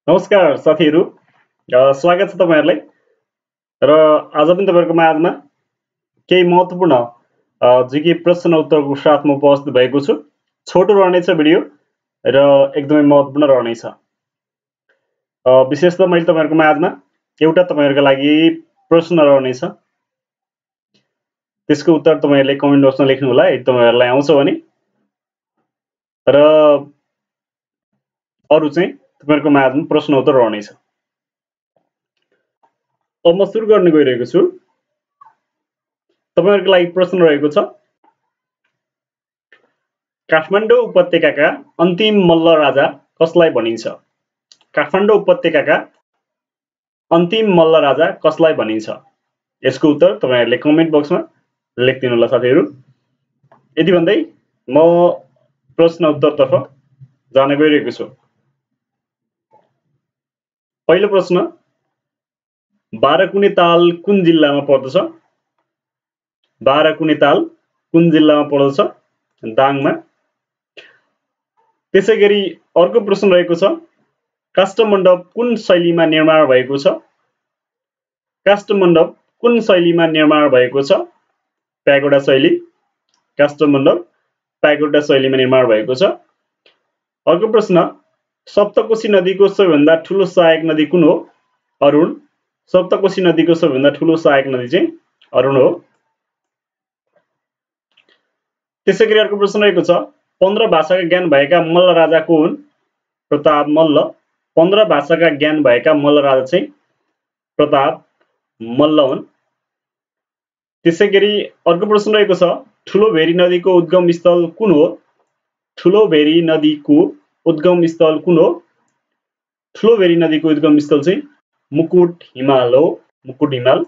नमस्कार साथीहरु, स्वागत छ तपाईहरुलाई र आज पनि तपाईहरुको माझमा केही महत्त्वपूर्ण जीके प्रश्न उत्तरको साथमा उपस्थित भएको छु। छोटो रहनेछ भिडियो र एकदमै महत्त्वपूर्ण रहनेछ। विशेष त मैले तपाईहरुको माझमा एउटा तपाईहरुको लागि प्रश्न रहनेछ। त्यसको उत्तर तपाईहरुले कमेन्ट बक्समा लेख्नु होला यदि तपाईहरुलाई आउँछ भने। र अरु चाहिँ तपाईहरुको माझमा प्रश्न उत्तर रहनेछ। अब म सुरु गर्न गइरहेको छु। तपाईहरुको लागि प्रश्न रहेको छ। काठमाडौँ उपत्यकाका अन्तिम मल्ल राजा कसलाई भनिन्छ? काठमाडौँ उपत्यकाका अन्तिम मल्ल राजा कसलाई भनिन्छ? यसको उत्तर तपाईहरुले कमेन्ट बक्समा लेखिदिनु होला साथीहरु। यति भन्दै म प्रश्न उत्तरतर्फ जान गइरहेको छु। पहिलो प्रश्न, बाह्रकुने ताल कुन जिल्लामा पर्दछ? बाह्रकुने ताल कुन जिल्लामा पर्दछ? दाङमा। त्यसैगरी अर्को प्रश्न रहेको छ, काष्ठमण्डप कुन शैलीमा निर्माण भएको छ? काष्ठमण्डप कुन शैलीमा निर्माण भएको छ? प्यागोडा शैली। काष्ठमण्डप प्यागोडा शैलीमा निर्माण भएको छ। अर्को प्रश्न, सप्तकोशी नदीको सबैभन्दा ठूलो सहायक नदी कुन हो? अरुण। सप्तकोशी नदीको सबैभन्दा ठूलो सहायक नदी चाहिँ अरुण हो। त्यसैगरी अर्को प्रश्न रहेको छ, 15 भाषाका ज्ञान भएका मल्ल राजा को हुन्? प्रताप मल्ल। 15 भाषाका ज्ञान भएका मल्ल राजा चाहिँ प्रताप मल्ल हुन्। त्यसैगरी अर्को प्रश्न रहेको छ, ठूलो भेरी नदीको उद्गम स्थल कुन हो? ठूलो भेरी नदीको उद्गम स्थल कुन हो? ठूलो भेरी नदीको उद्गम स्थल चाहिँ मुकुट हिमाल हो। मुकुट हिमाल।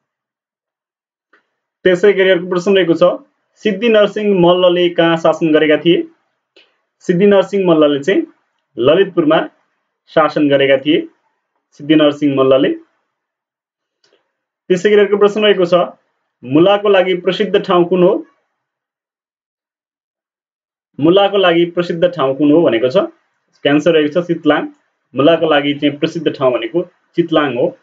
त्यसैगरी अर्को प्रश्न रहेको छ, सिद्धि नरसिंह मल्लले कहाँ शासन गरेका थिए? सिद्धि नरसिंह मल्लले चाहिँ ललितपुरमा शासन गरेका थिए। सिद्धि नरसिंह मल्लले। त्यसैगरी अर्को प्रश्न रहेको छ, मुलाको लागि प्रसिद्ध ठाउँ कुन हो? मुलाको लागि प्रसिद्ध ठाउँ कुन हो भनेको छ? यसको आन्सर रहेको छ चितलाङ। मुलाको लागि चाहिँ प्रसिद्ध ठाउँ भनेको चितलाङ हो।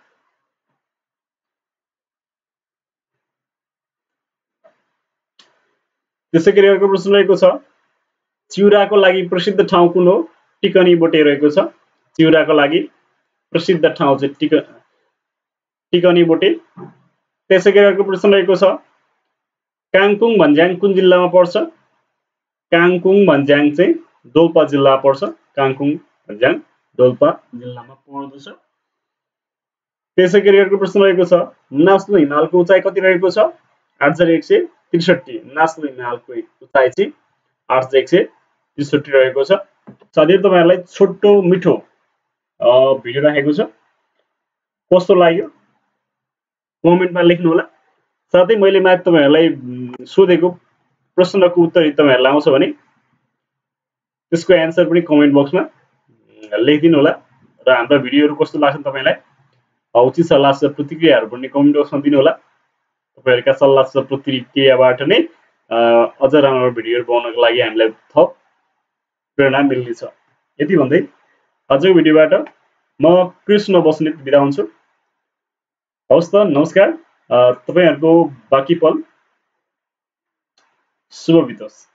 त्यसैगरी अर्को प्रश्न रहेको छ, चिउराको लागि प्रसिद्ध ठाउँ कुन हो? टिकनी बोटे रहेको छ। चिउराको लागि प्रसिद्ध ठाउँ चाहिँ टिकनी बोटे। त्यसैगरी अर्को प्रश्न रहेको छ, काङकुङ भन्ज्याङ कुन जिल्लामा पर्छ? काङकुङ भन्ज्याङ चाहिँ डोल्पा जिल्लामा पर्छ। काङकुङ भन्ज्याङ डोल्पा जिल्लामा पर्दछ। त्यसैगरी अर्को प्रश्न रहेको छ, मास्लो हिमालको उचाइ कति रहेको छ? 8163। मास्लो हिमालको उचाइ चाहिँ 8163 रहेको छ। साथीहरु, तपाईहरुलाई छोटो मिठो भिडियो राखेको छु। कस्तो लाग्यो कमेन्टमा लेख्नु होला। साथै मैले माथि तपाईहरुलाई सोधेको प्रश्नको उत्तर यदि तपाईहरुलाई आउँछ भने त्यसको आन्सर पनि कमेन्ट बक्समा लेखिदिनु होला। र हाम्रो भिडियोहरु कस्तो लाग्छ तपाईलाई, उचित सल्लाह र प्रतिक्रियाहरु पनि कमेन्ट बक्समा दिनु होला। तपाईहरुका सल्लाह र प्रतिक्रियाबाट नै अझ राम्रो भिडियोहरु बनाउनको लागि हामीलाई थप प्रेरणा मिल्नेछ। यति भन्दै आजको भिडियोबाट म कृष्ण बस्नेत बिदा हुन्छु। हवस् त, नमस्कार। तपाईहरुको बाँकी पल शुभ बितोस्।